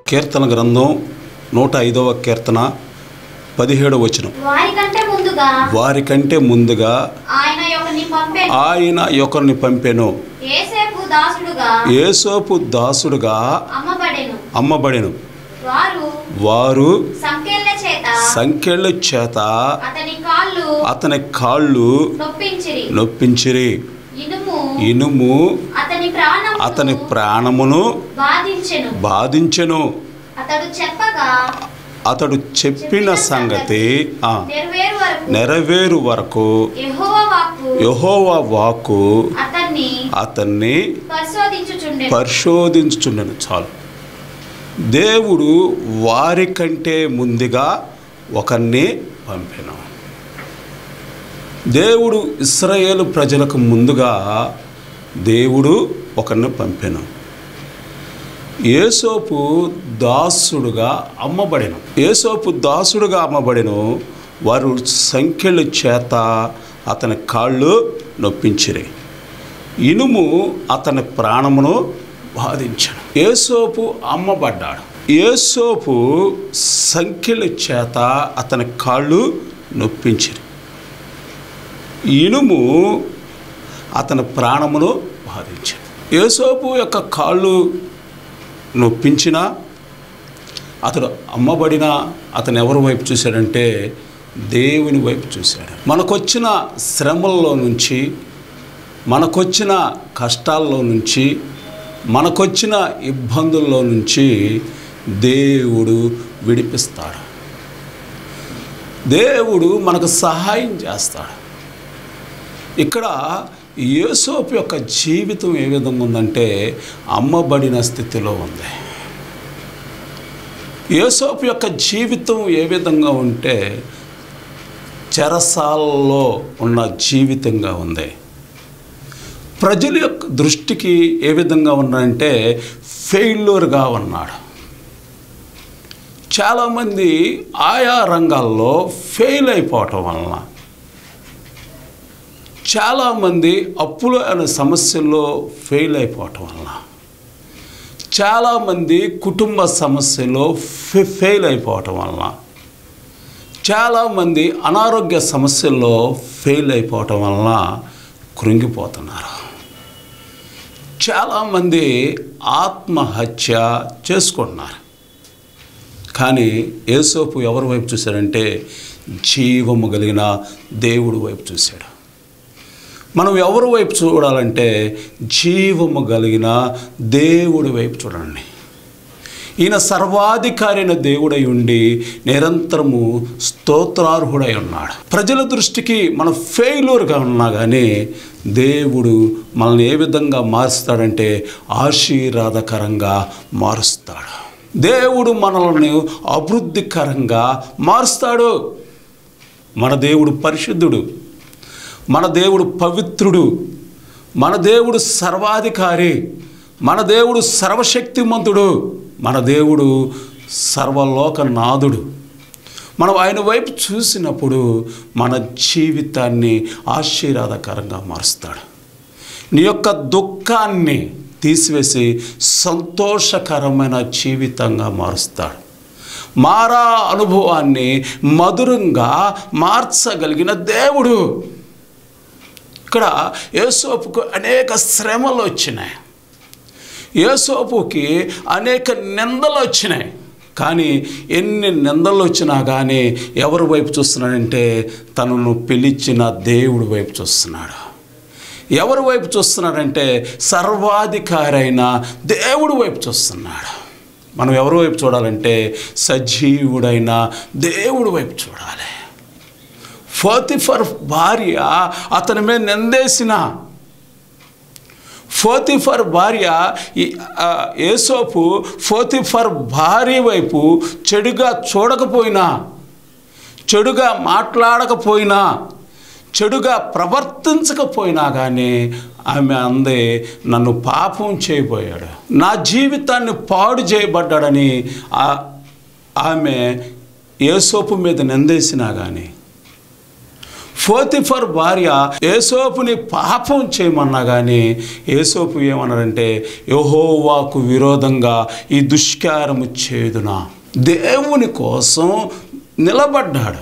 కీర్తన గ్రంథం 105వ కీర్తన 17వ వచనం. వారికంటే ముందుగా ఆయన ఒకరిని పంపెను. యేసోపు దాసుడుగా అమ్మబడెను. వారు సంకెళ్ళ చేత అతని కాళ్ళు నొప్పించిరి. ఇనుము అతని ప్రాణమును బాధించెను. అతడు చెప్పిన సంగతి నెరవేరు వరకు యెహోవా వాక్కు అతన్ని పరిశోధించుచుండెను. చాలు. దేవుడు వారికంటే ముందుగా ఒకరిని పంపెను. దేవుడు ఇశ్రాయేలు ప్రజలకు ముందుగా దేవుడు ఒకరిని పంపెను. యేసోపు దాసుడుగా అమ్మబడెను. వారు సంఖ్యల చేత అతని కాళ్ళు నొప్పించిరి. ఇనుము అతని ప్రాణమును బాధించను. యేసోపు అమ్మబడ్డాడు. యేసోపు సంఖ్యల చేత అతని కాళ్ళు నొప్పించిరి. ఇనుము అతని ప్రాణమును బాధించను. యేసోపు యొక్క కాళ్ళు నొప్పించిన అతడు అమ్మబడిన అతను ఎవరి వైపు చూశాడంటే దేవుని వైపు చూశాడు. మనకొచ్చిన శ్రమల్లో నుంచి, మనకొచ్చిన కష్టాల్లో నుంచి, మనకొచ్చిన ఇబ్బందుల్లో నుంచి దేవుడు విడిపిస్తాడు. దేవుడు మనకు సహాయం చేస్తాడు. ఇక్కడ యేసోపు యొక్క జీవితం ఏ విధంగా ఉందంటే అమ్మబడిన స్థితిలో ఉంది. యేసోపు యొక్క జీవితం ఏ విధంగా ఉంటే చెరసాలలో ఉన్న జీవితంగా ఉంది. ప్రజల యొక్క దృష్టికి ఏ విధంగా ఉన్నాడంటే ఫెయిల్యూర్గా ఉన్నాడు. చాలామంది ఆయా రంగాల్లో ఫెయిల్ అయిపోవటం వలన, చాలామంది అప్పులు అనే సమస్యల్లో ఫెయిల్ అయిపోవటం వలన, చాలామంది కుటుంబ సమస్యలో ఫెయిల్ అయిపోవటం వలన, చాలామంది అనారోగ్య సమస్యల్లో ఫెయిల్ అయిపోవటం వలన కృంగిపోతున్నారు. చాలామంది ఆత్మహత్య చేసుకుంటున్నారు. కానీ యేసోపు ఎవరి వైపు చూశాడంటే జీవము కలిగిన దేవుడి వైపు చూశాడు. మనం ఎవరి వైపు చూడాలంటే జీవము కలిగిన దేవుడి వైపు చూడండి. ఈయన సర్వాధికారి అయిన దేవుడై ఉండి నిరంతరము స్తోత్రార్హుడై ఉన్నాడు. ప్రజల దృష్టికి మనం ఫెయిల్యూర్గా ఉన్నా కానీ దేవుడు మనల్ని ఏ విధంగా మారుస్తాడంటే ఆశీర్వాదకరంగా మారుస్తాడు. దేవుడు మనల్ని అభివృద్ధికరంగా మారుస్తాడు. మన దేవుడు పరిశుద్ధుడు, మన దేవుడు పవిత్రుడు, మన దేవుడు సర్వాధికారి, మన దేవుడు సర్వశక్తిమంతుడు, మన దేవుడు సర్వలోకనాథుడు. మనం ఆయన వైపు చూసినప్పుడు మన జీవితాన్ని ఆశీర్వాదకరంగా మారుస్తాడు. నీ యొక్క దుఃఖాన్ని తీసివేసి సంతోషకరమైన జీవితంగా మారుస్తాడు. మారా అనుభవాన్ని మధురంగా మార్చగలిగిన దేవుడు. ఇక్కడ యేసోపుకు అనేక శ్రమలు వచ్చినాయి, యేసోపుకి అనేక నిందలు వచ్చినాయి. కానీ ఎన్ని నిందలు వచ్చినా కానీ ఎవరి వైపు చూస్తున్నాడంటే తనను పిలిచిన దేవుడి వైపు చూస్తున్నాడు. ఎవరి వైపు చూస్తున్నాడంటే సర్వాధికారి అయిన దేవుడి వైపు చూస్తున్నాడు. మనం ఎవరి వైపు చూడాలంటే సజీవుడైన దేవుడి వైపు చూడాలి. పోతిఫర్ భార్య అతని మీద నిందేసిన, పోతిఫర్ భార్య యేసోపు పోతిఫర్ భార్య వైపు చెడుగా చూడకపోయినా, చెడుగా మాట్లాడకపోయినా, చెడుగా ప్రవర్తించకపోయినా కానీ ఆమె అందే నన్ను పాపం చేయబోయాడు, నా జీవితాన్ని పాడు చేయబడ్డాడని ఆమె యేసోపు మీద నిందేసినా కానీ పోతిఫర్ భార్య యోసేపుని పాపం చేయమన్నా కానీ యోసేపు ఏమన్నాడంటే, యెహోవాకు విరోధంగా ఈ దుష్కారము చేయుదునా. దేవుని కోసం నిలబడ్డాడు.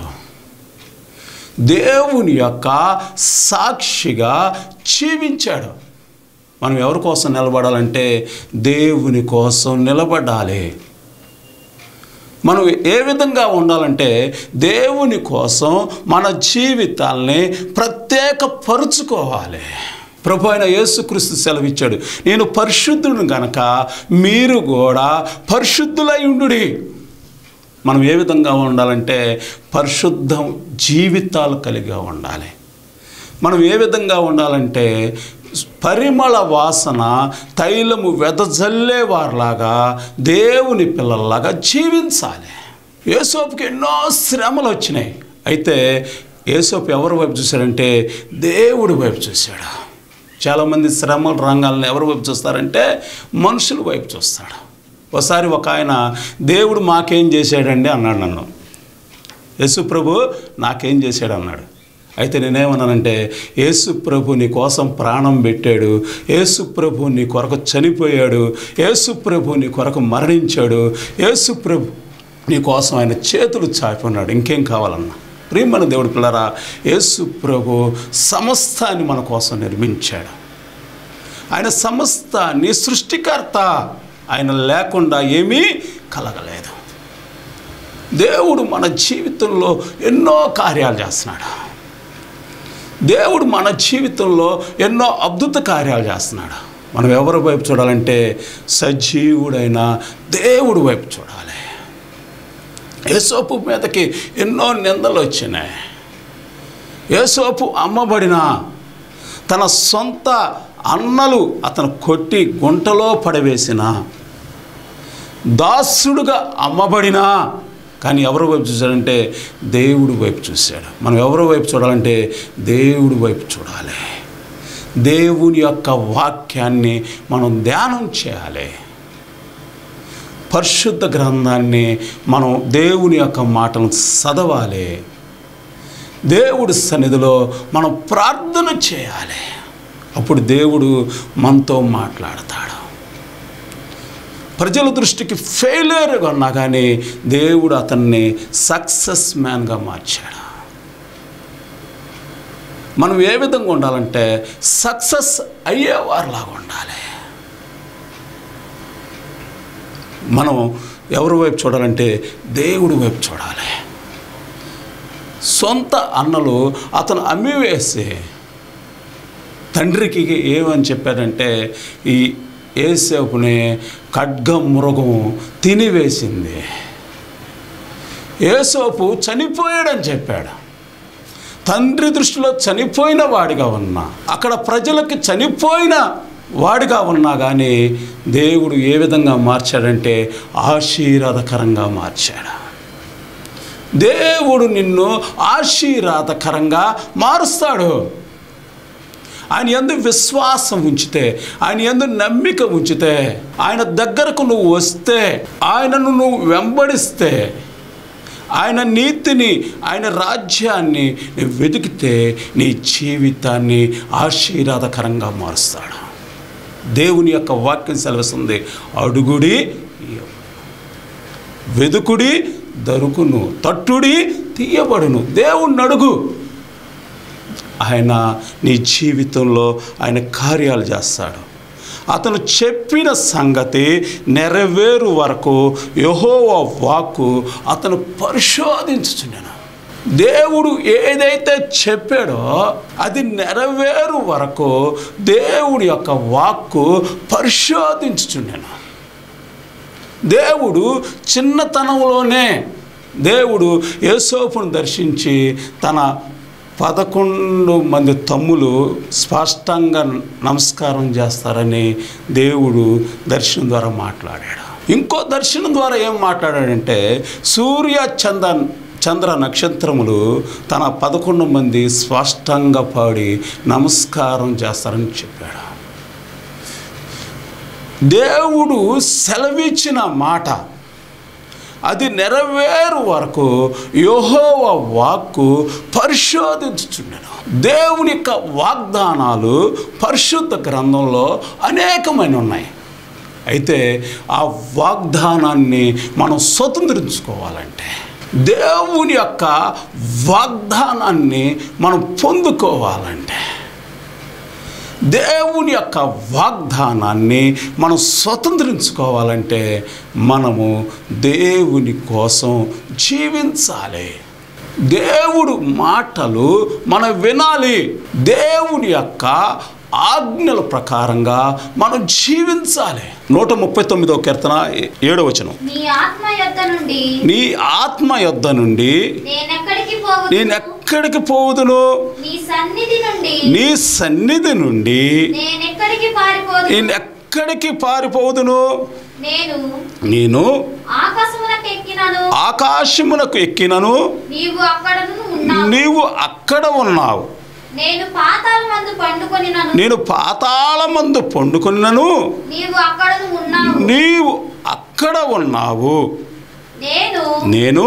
దేవుని యొక్క సాక్షిగా జీవించాడు. మనం ఎవరి కోసం నిలబడాలంటే దేవుని కోసం నిలబడాలి. మనం ఏ విధంగా ఉండాలంటే దేవుని కోసం మన జీవితాల్ని ప్రత్యేకపరుచుకోవాలి. ప్రభు అయిన యేసుక్రీస్తు సెలవిచ్చాడు, నేను పరిశుద్ధుడు గనక మీరు కూడా పరిశుద్ధులై ఉండుడి. మనం ఏ విధంగా ఉండాలంటే పరిశుద్ధ జీవితాలు కలిగి ఉండాలి. మనం ఏ విధంగా ఉండాలంటే పరిమళ వాసన తైలము వెదజల్లేవారిలాగా దేవుని పిల్లల్లాగా జీవించాలి. యోసేపుకి ఎన్నో శ్రమలు వచ్చినాయి. అయితే యోసేపు ఎవరి వైపు చూశాడంటే దేవుడి వైపు చూశాడు. చాలామంది శ్రమల రంగాలను ఎవరి వైపు చూస్తారంటే మనుషుల వైపు చూస్తాడు. ఒకసారి ఒక ఆయన, దేవుడు మాకేం చేశాడండి అన్నాడు నన్ను. యేసు ప్రభు నాకేం చేశాడు అన్నాడు. అయితే నేనేమన్నానంటే, యేసు ప్రభు నీ కోసం ప్రాణం పెట్టాడు, యేసు ప్రభు నీ కొరకు చనిపోయాడు, యేసు ప్రభు నీ కొరకు మరణించాడు, యేసు ప్రభు నీ కోసం ఆయన చేతులు చాపున్నాడు, ఇంకేం కావాలన్నా. ప్రియమైన దేవుడి పిల్లరా, యేసు ప్రభు సమస్తాన్ని మన కోసం నిర్మించాడు. ఆయన సమస్తాన్ని సృష్టికర్త. ఆయన లేకుండా ఏమీ కలగలేదు. దేవుడు మన జీవితంలో ఎన్నో కార్యాలు చేస్తున్నాడు. దేవుడు మన జీవితంలో ఎన్నో అద్భుత కార్యాలు చేస్తున్నాడు. మనం ఎవరి వైపు చూడాలంటే సజీవుడైన దేవుడి వైపు చూడాలి. యోసేపు మీదకి ఎన్నో నిందలు వచ్చినాయి. యోసేపు అమ్మబడిన తన సొంత అన్నలు అతను కొట్టి గుంటలో పడవేసిన, దాసుడుగా అమ్మబడినా కానీ ఎవరి వైపు చూశాడంటే దేవుడి వైపు చూశాడు. మనం ఎవరి వైపు చూడాలంటే దేవుడి వైపు చూడాలి. దేవుని యొక్క వాక్యాన్ని మనం ధ్యానం చేయాలి. పరిశుద్ధ గ్రంథాన్ని మనం దేవుని యొక్క మాటను చదవాలి. దేవుడి సన్నిధిలో మనం ప్రార్థన చేయాలి. అప్పుడు దేవుడు మనతో మాట్లాడతాడు. ప్రజల దృష్టికి ఫెయిలియర్గా ఉన్నా కానీ దేవుడు అతన్ని సక్సెస్ మ్యాన్గా మార్చాడు. మనం ఏ విధంగా ఉండాలంటే సక్సెస్ అయ్యేవారిలాగా ఉండాలి. మనం ఎవరి వైపు చూడాలంటే దేవుడి వైపు చూడాలి. సొంత అన్నలు అతను అమ్మివేసి తండ్రికి ఏమని చెప్పాడంటే, ఈ యోసేపుని ఖడ్గ మృగం తినివేసింది. యోసేపు చనిపోయాడని చెప్పాడు. తండ్రి దృష్టిలో చనిపోయిన వాడిగా ఉన్నా, అక్కడ ప్రజలకి చనిపోయిన వాడిగా ఉన్నా కానీ దేవుడు ఏ విధంగా మార్చాడంటే ఆశీర్వాదకరంగా మార్చాడు. దేవుడు నిన్ను ఆశీర్వాదకరంగా మారుస్తాడు. ఆయన యందు విశ్వాసం ఉంచితే, ఆయన యందు నమ్మిక ఉంచితే, ఆయన దగ్గరకు నువ్వు వస్తే, ఆయనను నువ్వు వెంబడిస్తే, ఆయన నీతిని, ఆయన రాజ్యాన్ని నువ్వు వెతికితే నీ జీవితాన్ని ఆశీర్వాదకరంగా మారుస్తాడు. దేవుని యొక్క వాక్యం సెలవిస్తుంది, అడుగుడి వెదుకుడి దొరుకును, తట్టుడి తీయబడును. దేవుణ్ణి అడుగు, ఆయన నీ జీవితంలో ఆయన కార్యాలు చేస్తాడు. అతను చెప్పిన సంగతి నెరవేరు వరకు యెహోవా వాక్కు అతను పరిశోధించుచుండెను. దేవుడు ఏదైతే చెప్పాడో అది నెరవేరు వరకు దేవుడి యొక్క వాక్కు పరిశోధించుచుండెను. దేవుడు చిన్నతనంలోనే దేవుడు యోసేపును దర్శించి తన 11 మంది తమ్ములు స్పష్టంగా నమస్కారం చేస్తారని దేవుడు దర్శనం ద్వారా మాట్లాడాడు. ఇంకో దర్శనం ద్వారా ఏం మాట్లాడాడంటే, సూర్య చంద్ర నక్షత్రములు తన 11 మంది స్పష్టంగా పాడి నమస్కారం చేస్తారని చెప్పాడు. దేవుడు సెలవిచ్చిన మాట అది నెరవేరు వరకు యెహోవా వాక్కు పరిశోధించుచుండెను. దేవుని యొక్క వాగ్దానాలు పరిశుద్ధ గ్రంథంలో అనేకమైన ఉన్నాయి. అయితే ఆ వాగ్దానాన్ని మనం స్వతంత్రించుకోవాలంటే, దేవుని యొక్క వాగ్దానాన్ని మనం పొందుకోవాలంటే, దేవుని యొక్క వాగ్దానాన్ని మనం స్వతంత్రించుకోవాలంటే మనము దేవుని కోసం జీవించాలి. దేవుడు మాటలు మనం వినాలి. దేవుని యొక్క ఆజ్ఞల ప్రకారంగా మనం జీవించాలి. 139వ కీర్తన 7వ వచనం, నీ ఆత్మ యొద్ద నుండి నేనెక్కడికి పోవుదును, నీ సన్నిధి నుండి నేనెక్కడికి పారిపోదును. నేను ఆకాశమునకు ఎక్కినను, నీవు అక్కడ ఉన్నావు. నేను పాతాళమందు పండుకొనినను, నీవు అక్కడ ఉన్నావు. నేను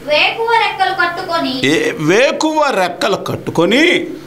వేకువ రెక్కలు కట్టుకొని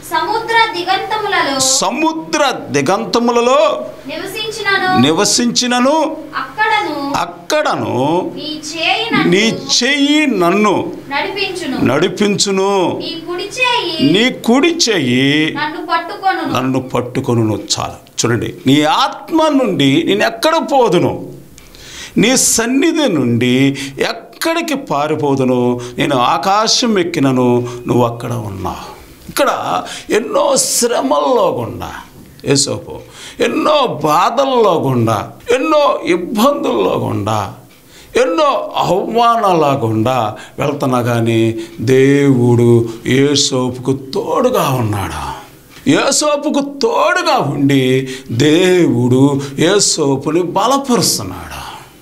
సముద్ర దిగంతములలో నివసించినను, అక్కడను నీ చెయ్యి నన్ను నడిపించును, నీ కుడి చెయ్యి నన్ను పట్టుకొను. చాలు. చూడండి, నీ ఆత్మ నుండి నేను ఎక్కడ పోదును, నీ సన్నిధి నుండి ఎక్కడికి పారిపోదును. నేను ఆకాశం ఎక్కినను, నువ్వు అక్కడ ఉన్నావు. ఇక్కడ ఎన్నో శ్రమల్లో గుండా యేసోపు, ఎన్నో బాధల్లో గుండా, ఎన్నో ఇబ్బందుల్లో గుండా, ఎన్నో అవమానాల గుండా వెళ్తున్నా కానీ దేవుడు యేసోపుకు తోడుగా ఉన్నాడు. యేసోపుకు తోడుగా ఉండి దేవుడు యేసోపుని బలపరుస్తున్నాడు.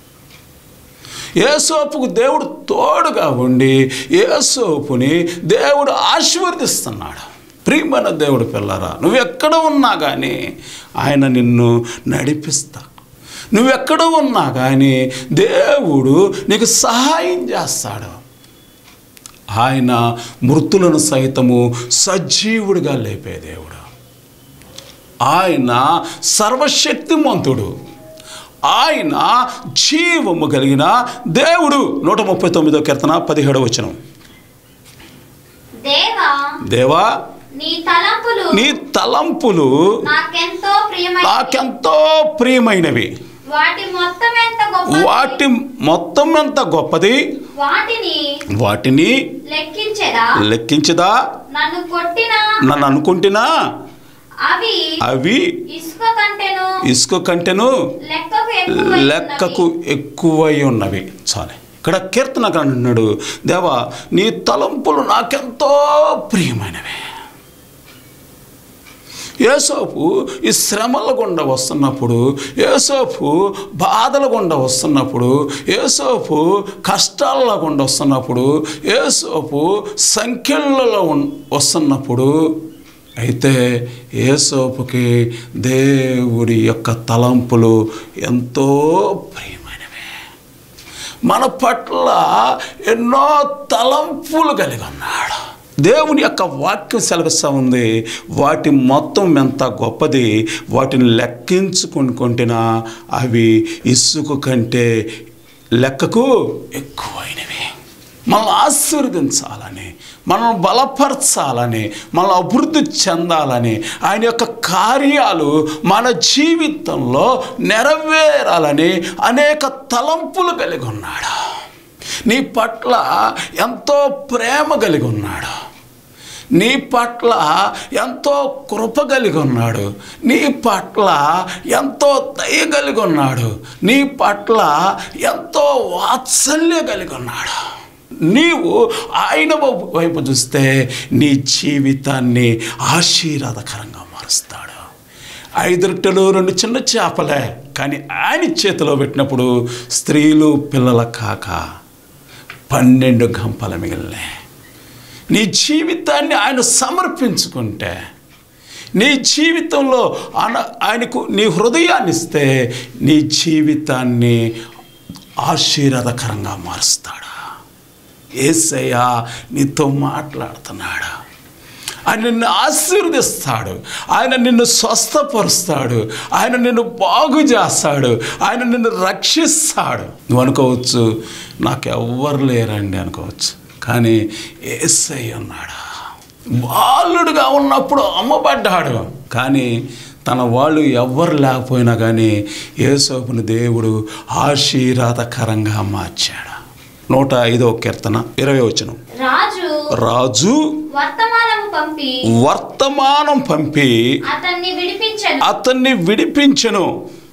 యేసోపుకు దేవుడు తోడుగా ఉండి యేసోపుని దేవుడు ఆశీర్వదిస్తున్నాడు. ప్రియమైన దేవుడు పిల్లరా, నువ్వెక్కడ ఉన్నా కానీ ఆయన నిన్ను నడిపిస్తాడు. నువ్వెక్కడ ఉన్నా కానీ దేవుడు నీకు సహాయం చేస్తాడు. ఆయన మృతులను సైతము సజీవుడిగా లేపే దేవుడు. ఆయన సర్వశక్తిమంతుడు. ఆయన జీవము కలిగిన దేవుడు. 139వ కీర్తన 17వ వచనం, దేవా నీ తలంపులు నాకెంతో ప్రియమైనవి, వాటి మొత్తం ఎంత గొప్పది, వాటిని లెక్కించదా, నన్ను అనుకుంటున్నా అవి ఇసుక కంటెను లెక్కకు ఎక్కువై ఉన్నవి. చాలు. ఇక్కడ కీర్తనకారుడు అన్నాడు, దేవా నీ తలంపులు నాకెంతో ప్రియమైనవి. యేసోపు ఈ శ్రమల గుండా వస్తున్నప్పుడు, యేసోపు బాధల గుండా వస్తున్నప్పుడు, యేసోపు కష్టాల గుండా వస్తున్నప్పుడు, యేసోపు సంఖ్యలలో వస్తున్నప్పుడు, అయితే యేసోపుకి దేవుడి యొక్క తలంపులు ఎంతో ప్రియమైనవి. మన పట్ల ఎన్నో తలంపులు కలిగి ఉన్నాడు. దేవుని యొక్క వాక్యం సెలవిస్తూ ఉంది, వాటి మొత్తం ఎంత గొప్పది, వాటిని లెక్కించుకుంటున్నా అవి ఇసుక కంటే లెక్కకు ఎక్కువైనవి. మనల్ని ఆశీర్వదించాలని, మనల్ని బలపరచాలని, మనల్ని అభివృద్ధి చెందాలని, ఆయన యొక్క కార్యాలు మన జీవితంలో నెరవేరాలని అనేక తలంపులు కలిగి ఉన్నాడు. నీ పట్ల ఎంతో ప్రేమ కలిగి ఉన్నాడు. నీ పట్ల ఎంతో కృప కలిగి ఉన్నాడు. నీ పట్ల ఎంతో దయ కలిగి ఉన్నాడు. నీ పట్ల ఎంతో వాత్సల్యం కలిగి ఉన్నాడు. నీవు ఆయన వైపు చూస్తే నీ జీవితాన్ని ఆశీర్వాదకరంగా మారుస్తాడు. 5 రొట్టెలు 2 చిన్న చేపలే, కానీ ఆయన చేతిలో పెట్టినప్పుడు స్త్రీలు పిల్లల కాక 12 గంపల మిగిలినాయి. నీ జీవితాన్ని ఆయన సమర్పించుకుంటే, నీ జీవితంలో ఆయనకు నీ హృదయాన్ని ఇస్తే, నీ జీవితాన్ని ఆశీర్వాదకరంగా మారుస్తాడా? యేసయ్య నీతో మాట్లాడుతున్నాడా? ఆయన నిన్ను ఆశీర్వదిస్తాడు, ఆయన నిన్ను స్వస్థపరుస్తాడు, ఆయన నిన్ను బాగు చేస్తాడు, ఆయన నిన్ను రక్షిస్తాడు. నువ్వు అనుకోవచ్చు నాకెవ్వరు లేరండి అనుకోవచ్చు, కానీ యేసయ్య ఉన్నాడా? బాలుడుగా ఉన్నప్పుడు అమ్మబడ్డాడు, కానీ తన వాళ్ళు ఎవ్వరు లేకపోయినా కానీ యేసోపుని దేవుడు ఆశీర్వాదకరంగా మార్చాడు. 105వ కీర్తన 20వ వచనం. రాజు వర్తమానం పంపి అతన్ని విడిపించెను.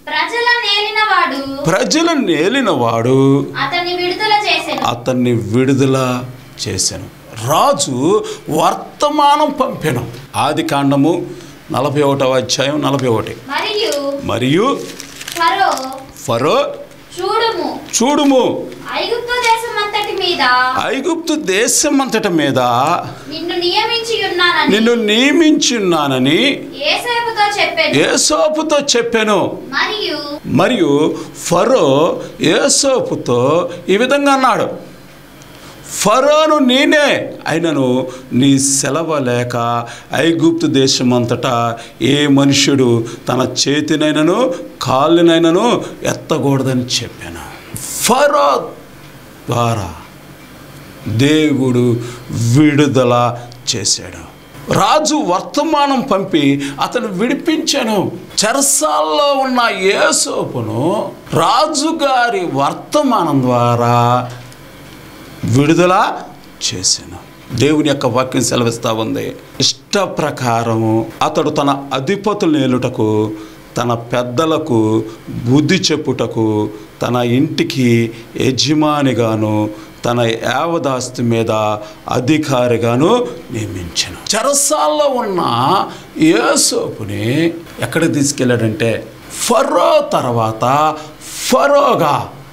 ప్రజలను నేలినవాడు అతన్ని విడుదల చేసెను. రాజు వర్తమానం పంపెను. ఆదికాండము 41వ అధ్యాయం 41. మరియు ఫరో చూడుము ఐగుప్తు దేశమంతటి మీద నిన్ను నియమించున్నానని యోసేపుతో చెప్పాను. మరియు ఫరో యోసేపుతో ఈ విధంగా అన్నాడు, ఫరోను నేనే అయినను నీ సెలవు లేక ఐగుప్తు దేశమంతటా ఏ మనుష్యుడు తన చేతినైనను కాళ్ళనైనను ఎత్తకూడదని చెప్పాను. ఫరో ద్వారా దేవుడు విడుదల చేశాడు. రాజు వర్తమానం పంపి అతను విడిపించాను. చెరసాల్లో ఉన్న యోసేపును రాజుగారి వర్తమానం ద్వారా విడుదల చేశాను. దేవుని యొక్క వాక్యం సెలవిస్తూ ఉంది, ఇష్ట ప్రకారము అతడు తన అధిపతులు ఏలుటకు, తన పెద్దలకు బుద్ధి చెప్పుటకు, తన ఇంటికి యజమానిగాను తన యావదాస్తి మీద అధికారిగాను నియమించాను. చెరసాల్లో ఉన్న యోసేపుని ఎక్కడికి తీసుకెళ్ళాడంటే ఫరో తర్వాత ఫరోగా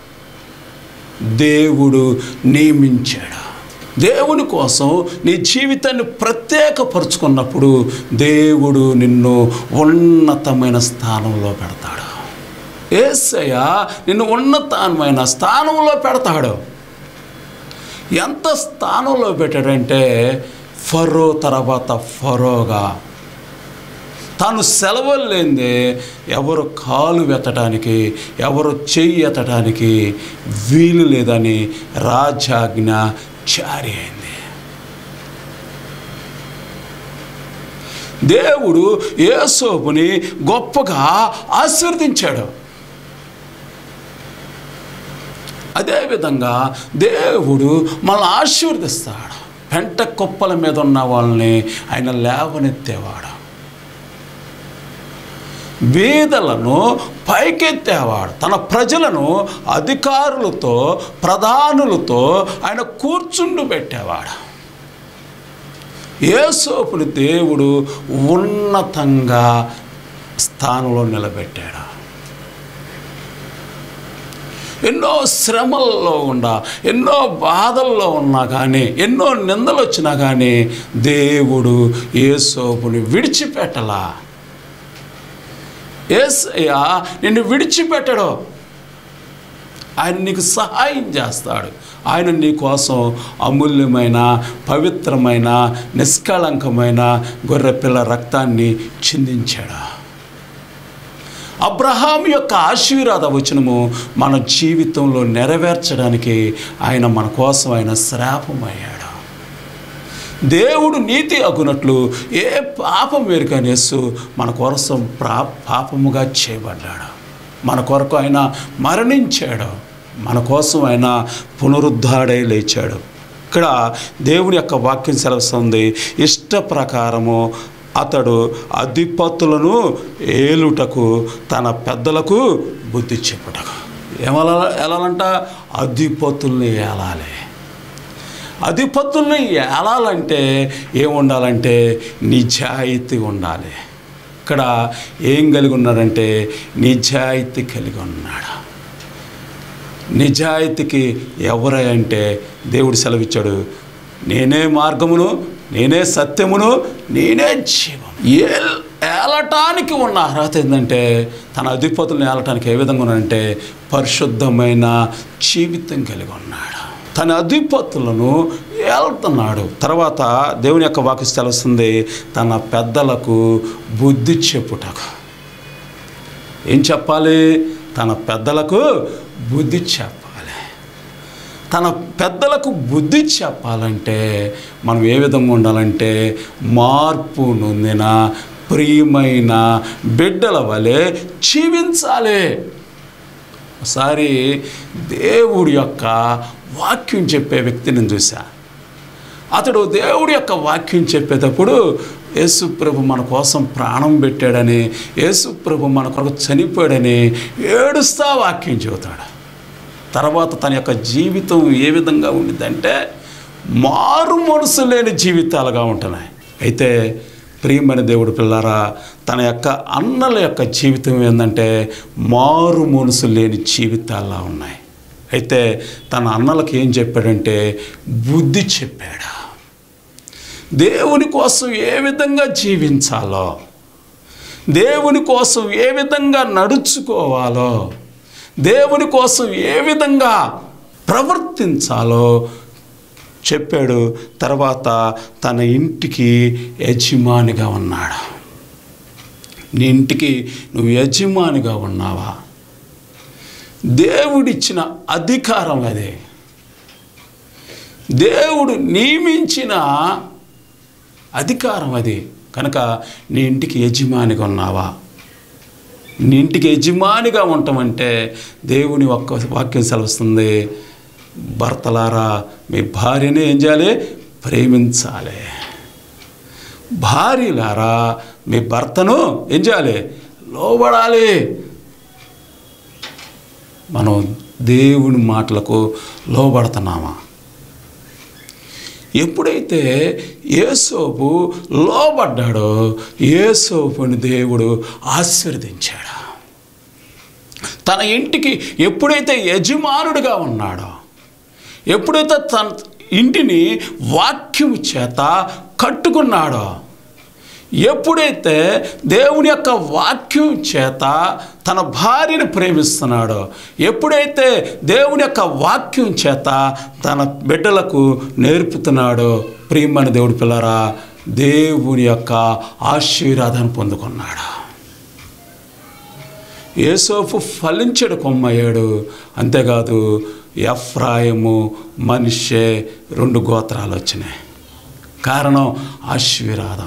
దేవుడు నియమించాడు. దేవుని కోసం నీ జీవితాన్ని ప్రత్యేకపరుచుకున్నప్పుడు దేవుడు నిన్ను ఉన్నతమైన స్థానంలో పెడతాడు. యేసయ్య నిన్ను ఉన్నతమైన స్థానంలో పెడతాడు. ఎంత స్థానంలో పెట్టాడంటే ఫరో తర్వాత ఫరోగా. తాను సెలవులు లేనిదే ఎవరు కాలు ఎత్తడానికి, ఎవరు చెయ్యి ఎత్తడానికి వీలు లేదని రాజాజ్ఞ జారీ అయింది. దేవుడు యోసేపుని గొప్పగా ఆశీర్వదించాడు. అదేవిధంగా దేవుడు మనల్ని ఆశీర్వదిస్తాడు. పెంట కుప్పల మీద ఉన్న వాళ్ళని ఆయన లేవనెత్తేవాడు. బీదలను పైకెత్తేవాడు. తన ప్రజలను అధికారులతో ప్రధానులతో ఆయన కూర్చుండబెట్టేవాడు. యోసేపుని దేవుడు ఉన్నతంగా స్థానంలో నిలబెట్టాడు. ఎన్నో శ్రమల్లో ఉన్నా, ఎన్నో బాధల్లో ఉన్నా కానీ, ఎన్నో నిందలు వచ్చినా కానీ దేవుడు యోసేపుని విడిచిపెట్టలా. యేసయ్య నిన్ను విడిచిపెట్టడు. ఆయన నీకు సహాయం చేస్తాడు. ఆయన నీ కోసం అమూల్యమైన, పవిత్రమైన, నిష్కళంకమైన గొర్రెపిల్ల రక్తాన్ని చిందించాడు. అబ్రహాం యొక్క ఆశీర్వాద వచనము మన జీవితంలో నెరవేర్చడానికి ఆయన మన కోసం ఆయన శ్రాపమయ్యాడు. దేవుడు నీతి అగునట్లు ఏ పాపం ఎరుగని యేసు మన కోసం పాపముగా చేయబడ్డాడు. మన కొరకు ఆయన మరణించాడు. మన కోసం ఆయన పునరుద్ధాడై లేచాడు. ఇక్కడ దేవుని యొక్క వాక్యం సెలవుస్తుంది, ఇష్ట ప్రకారము అతడు అధిపతులను ఏలుటకు, తన పెద్దలకు బుద్ధి చెప్పుటకు. ఎలాలంట? అధిపతుల్ని ఏలాలి. అధిపతుల్ని ఏలాలంటే ఏముండాలంటే నిజాయితీ ఉండాలి. ఇక్కడ ఏం కలిగి ఉన్నాడంటే నిజాయితీ కలిగి ఉన్నాడు. నిజాయితీకి ఎవరై అంటే దేవుడు సెలవిచ్చాడు, నేనే మార్గమును, నేనే సత్యమును, నేనే జీవం. ఏలటానికి ఉన్న అర్హత ఏంటంటే, తన అధిపతులను ఏలటానికి ఏ విధంగా ఉన్నాడంటే పరిశుద్ధమైన జీవితం కలిగి ఉన్నాడు. తన అధిపతులను ఏలుతున్నాడు. తర్వాత దేవుని యొక్క వాక్యం తెలుస్తుంది, తన పెద్దలకు బుద్ధి చెప్పుటకు. ఏం చెప్పాలి? తన పెద్దలకు బుద్ధి చెప్పాలి. తన పెద్దలకు బుద్ధి చెప్పాలంటే మనం ఏ విధంగా ఉండాలంటే మార్పు నొందిన ప్రియమైన బిడ్డల వలె జీవించాలి. ఒకసారి దేవుడి యొక్క వాక్యం చెప్పే వ్యక్తిని చూశా. అతడు దేవుడి యొక్క వాక్యం చెప్పేటప్పుడు యేసు ప్రభు మన కోసం ప్రాణం పెట్టాడని, యేసు ప్రభు మన కొరకు చనిపోయాడని ఏడుస్తా వాక్యం చెబుతాడు. తర్వాత తన యొక్క జీవితం ఏ విధంగా ఉండిద్దంటే మారు మనసు లేని జీవితాలుగా ఉంటున్నాయి. అయితే ప్రియమైన దేవుడు పిల్లారా, తన యొక్క అన్నల యొక్క జీవితం ఏంటంటే మారు మనసు లేని జీవితాల్లా ఉన్నాయి. అయితే తన అన్నలకు ఏం చెప్పాడంటే బుద్ధి చెప్పాడు. దేవుని కోసం ఏ విధంగా జీవించాలో, దేవుని కోసం ఏ విధంగా నడుచుకోవాలో, దేవుని కోసం ఏ విధంగా ప్రవర్తించాలో చెప్పాడు. తర్వాత తన ఇంటికి యజమానిగా ఉన్నాడు. నీ ఇంటికి నువ్వు యజమానిగా ఉన్నావా? దేవుడిచ్చిన అధికారం అదే. దేవుడు నియమించిన అధికారం అది. కనుక నీ ఇంటికి యజమానిగా ఉన్నావా? నీ ఇంటికి యజమానిగా ఉండటమంటే దేవుని ఒక్క వాక్యం సెలవుస్తుంది, భర్తలారా మీ భార్యని ఏం చేయాలి? ప్రేమించాలి. భార్యలారా మీ భర్తను ఏం చేయాలి? లోబడాలి. మనం దేవుని మాటలకు లోబడుతున్నామా? ఎప్పుడైతే యేసోపు లోబడ్డాడో యేసోపుని దేవుడు ఆశీర్వదించాడు. తన ఇంటికి ఎప్పుడైతే యజమానుడిగా ఉన్నాడో, ఎప్పుడైతే తన ఇంటిని వాక్యం చేత కట్టుకున్నాడో, ఎప్పుడైతే దేవుని యొక్క వాక్యం చేత తన భార్యను ప్రేమిస్తున్నాడో, ఎప్పుడైతే దేవుని యొక్క వాక్యం చేత తన బిడ్డలకు నేర్పుతున్నాడో, ప్రియమైన దేవుడి పిల్లరా, దేవుని యొక్క ఆశీర్వాదాన్ని పొందుకున్నాడు. యోసేపు ఫలించడు కొమ్మయ్యాడు. అంతేకాదు ఎఫ్రాయిము మనష్షే 2 గోత్రాలు వచ్చినాయి. కారణం ఆశీర్వాదం.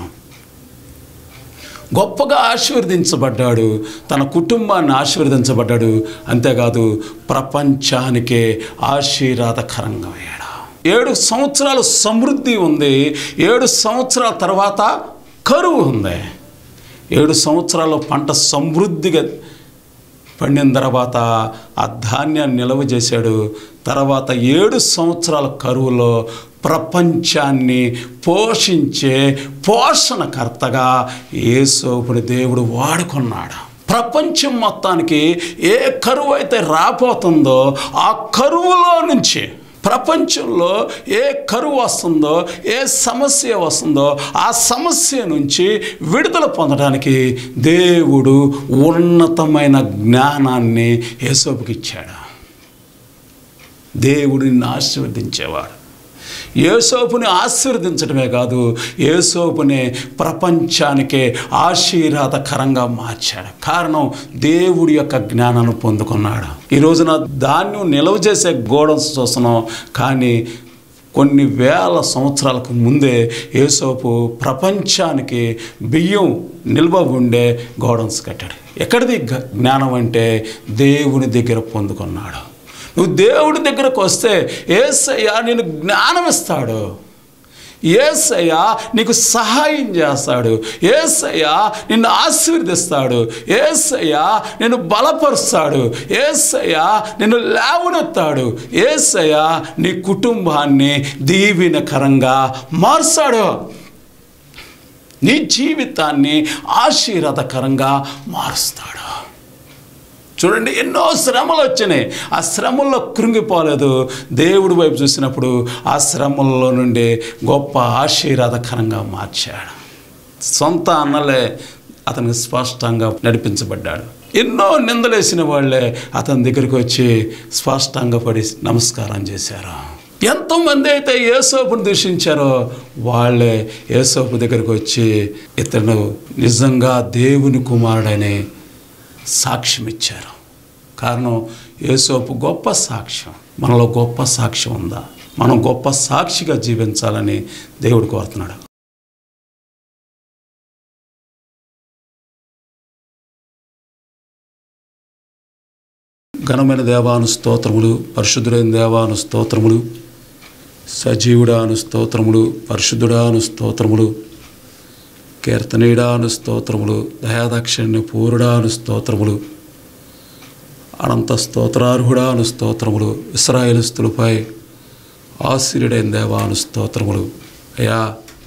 గొప్పగా ఆశీర్వదించబడ్డాడు. తన కుటుంబాన్ని ఆశీర్వదించబడ్డాడు. అంతేకాదు ప్రపంచానికే ఆశీర్వాదకరంగా అయ్యాడు. 7 సంవత్సరాలు సమృద్ధి ఉంది. 7 సంవత్సరాల తర్వాత కరువు ఉంది. 7 సంవత్సరాలు పంట సమృద్ధిగా పండిన తర్వాత ఆ ధాన్యాన్ని నిల్వ చేశాడు. తర్వాత 7 సంవత్సరాల కరువులో ప్రపంచాన్ని పోషించే పోషణకర్తగా యేసోపుని దేవుడు వాడుకున్నాడు. ప్రపంచం మొత్తానికి ఏ కరువు అయితే రాబోతుందో ఆ కరువులో నుంచి, ప్రపంచంలో ఏ కరువు వస్తుందో, ఏ సమస్య వస్తుందో ఆ సమస్య నుంచి విడుదల పొందడానికి దేవుడు ఉన్నతమైన జ్ఞానాన్ని యేసోపుకి ఇచ్చాడు. దేవుడిని ఆశీర్వదించేవాడు. యేసోపుని ఆశీర్వదించడమే కాదు, యేసోపుని ప్రపంచానికే ఆశీర్వాదకరంగా మార్చాడు. కారణం దేవుడి యొక్క జ్ఞానాన్ని పొందుకున్నాడు. ఈ రోజున ధాన్యం నిల్వ చేసే గోడౌన్స్ చూస్తున్నాం, కానీ కొన్ని వేల సంవత్సరాలకు ముందే యేసోపు ప్రపంచానికి బియ్యం నిల్వ ఉండే గోడౌన్స్ కట్టాడు. ఎక్కడిది జ్ఞానం అంటే దేవుని దగ్గర పొందుకున్నాడు. నువ్వు దేవుడి దగ్గరకు వస్తే యేసయ్య నేను జ్ఞానం ఇస్తాడు. యేసయ్య నీకు సహాయం చేస్తాడు. యేసయ్య నిన్ను ఆశీర్వదిస్తాడు. యేసయ్య నిన్ను బలపరుస్తాడు. యేసయ్య నిన్ను లేవనెత్తాడు. యేసయ్య నీ కుటుంబాన్ని దీవెనకరంగా మార్చాడు. నీ జీవితాన్ని ఆశీర్వాదకరంగా మారుస్తాడు. చూడండి, ఎన్నో శ్రమలు వచ్చినాయి. ఆ శ్రమల్లో కృంగిపోలేదు. దేవుడి వైపు చూసినప్పుడు ఆ శ్రమల్లో నుండి గొప్ప ఆశీర్వాదకరంగా మార్చాడు. సొంత అన్నలే అతనికి స్పష్టంగా నడిపించబడ్డాడు. ఎన్నో నిందలేసిన వాళ్ళే అతని దగ్గరికి వచ్చి స్పష్టంగా పడి నమస్కారం చేశారు. ఎంతోమంది అయితే యేసోపును దూషించారో వాళ్ళే యేసోపు దగ్గరికి వచ్చి ఇతను నిజంగా దేవుని కుమారుడని సాక్ష్యం ఇచ్చారు. కారణం యేసోపు గొప్ప సాక్ష్యం. మనలో గొప్ప సాక్ష్యం ఉందా? మనం గొప్ప సాక్షిగా జీవించాలని దేవుడు కోరుతున్నాడు. ఘనమైన దేవాను స్తోత్రములు, పరిశుద్ధుడైన దేవాను స్తోత్రములు, సజీవుడాను స్తోత్రములు, పరిశుద్ధుడాను స్తోత్రములు, కీర్తనీయుడాను స్తోత్రములు, దయాదాక్షిణ్య పూరుడాను స్తోత్రములు, అనంత స్తోత్రార్హుడాను స్తోత్రములు, ఇశ్రాయేలుస్తులపై ఆశీర్యుడైన దేవాను స్తోత్రములు. అయ్యా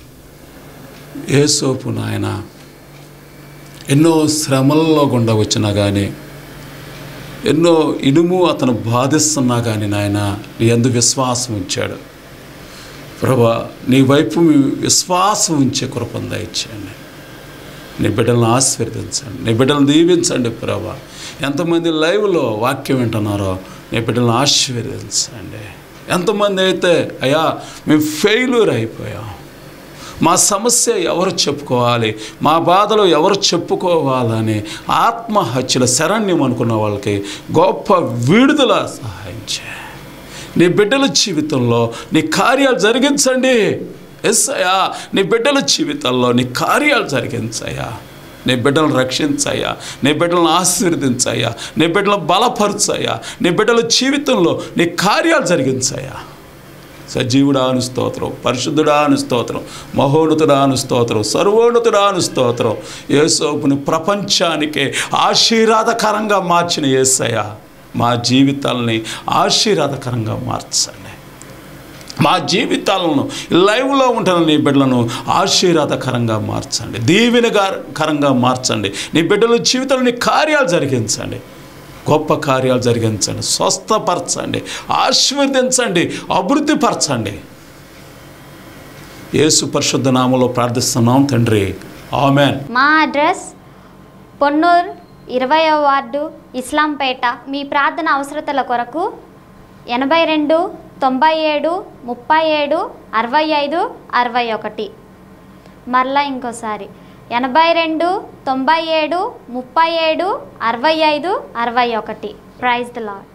యేసోపు నాయన ఎన్నో శ్రమల్లో గుండా వచ్చినా కానీ, ఎన్నో ఇనుము అతను బాధిస్తున్నా కానీ నాయన నీ యందు విశ్వాసం ఉంచాడు. ప్రభా నీ వైపు మీ విశ్వాసం ఉంచే కృపను దయచేయండి. నీ బిడ్డలను ఆశీర్వదించండి, నీ బిడ్డలను దీవించండి. ప్రభా ఎంతమంది లైవ్లో వాక్యం వింటున్నారో నీ బిడ్డలను ఆశీర్వదించండి. ఎంతమంది అయితే అయ్యా మేము ఫెయిల్యూర్ అయిపోయాం, మా సమస్య ఎవరు చెప్పుకోవాలి, మా బాధలు ఎవరు చెప్పుకోవాలని ఆత్మహత్యల శరణ్యం అనుకున్న వాళ్ళకి గొప్ప విడుదల సహాయం చేయి. నీ బిడ్డల జీవితంలో నీ కార్యాలు జరిగించండి. యేసయ్యా నీ బిడ్డల జీవితంలో నీ కార్యాలు జరిగించయ్యా. నీ బిడ్డలను రక్షించయ్యా, నీ బిడ్డలను ఆశీర్వదించయ్యా, నీ బిడ్డలను బలపరచయ్యా, నీ బిడ్డల జీవితంలో నీ కార్యాలు జరిగించయ్యా. సజీవుడాను స్తోత్రం, పరిశుద్ధుడాను స్తోత్రం, మహోన్నతుడాను స్తోత్రం, సర్వోన్నతుడాను స్తోత్రం. యేసోపుని ప్రపంచానికే ఆశీర్వాదకరంగా మార్చిన యేసయ్య మా జీవితాలని ఆశీర్వాదకరంగా మార్చండి. మా జీవితాలను లైవ్లో ఉంటున్న నీ బిడ్డలను ఆశీర్వాదకరంగా మార్చండి, దీవెనకరంగా మార్చండి. నీ బిడ్డల జీవితంలో నీ కార్యాలు జరిగించండి, గొప్ప కార్యాలు జరిగించండి, స్వస్థపరచండి, ఆశీర్వదించండి, అభివృద్ధిపరచండి. యేసు పరిశుద్ధ నామములో ప్రార్థిస్తున్నాం తండ్రి, ఆమెన్. మా అడ్రస్ పొన్నూరు 20వ వార్డు, ఇస్లాంపేట. మీ ప్రార్థన అవసరతల కొరకు 82 97 37 65 61. మరలా ఇంకోసారి 82 97 37 65 61. Praise the lord.